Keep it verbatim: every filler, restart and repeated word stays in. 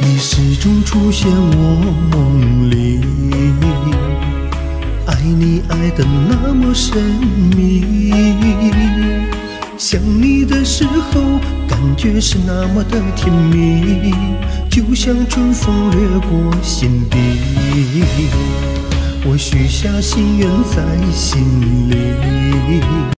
你始终出现我梦里，爱你爱得那么神秘，想你的时候感觉是那么的甜蜜，就像春风掠过心底，我许下心愿在心里。